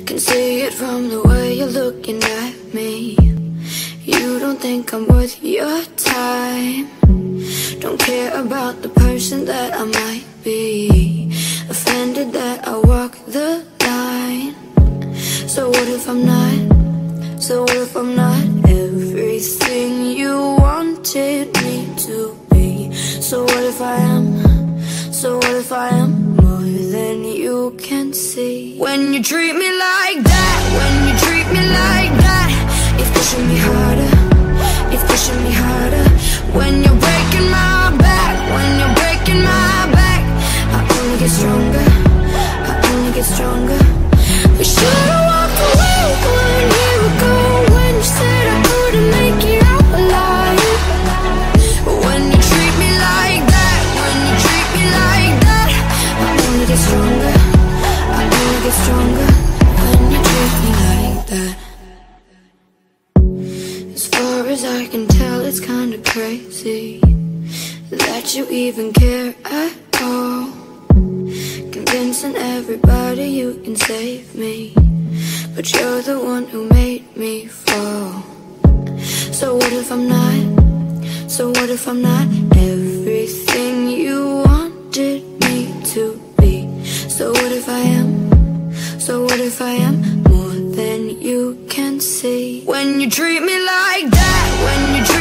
Can see it from the way you're looking at me. You don't think I'm worth your time. Don't care about the person that I might be. Offended that I walk the line. So what if I'm not? So what if I'm not everything you wanted me to be? So what if I am? So what if I am more than you can see? When you treat me like that, when you treat me like that, you're pushing me harder, you're pushing me harder. When you're breaking my back, when you're breaking my back, I only get stronger, I only get stronger. We should've walked away 1 year ago, when you said I couldn't make it out alive. When you treat me like that, when you treat me like that, I only get stronger, I only get stronger. When you treat me like that. As far as I can tell, it's kinda crazy that you even care at all. Convincing everybody you can save me, but you're the one who made me fall. So what if I'm not? So what if I'm not everything you wanted me to be? So what if I am? So what if I am more than you can see? When you treat me like that, when you treat